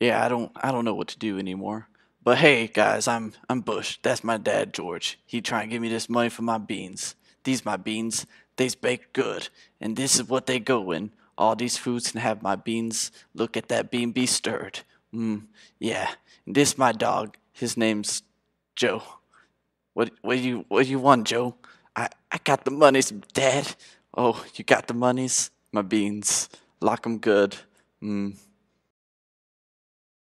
Yeah, I don't know what to do anymore. But hey, guys, I'm Bush. That's my dad, George. He trying to give me this money for my beans. These my beans. They's baked good, and this is what they go in. All these foods can have my beans. Look at that bean be stirred. Yeah. And this my dog. His name's Joe. What you want, Joe? I got the monies, Dad. Oh, you got the monies? My beans. Lock 'em good.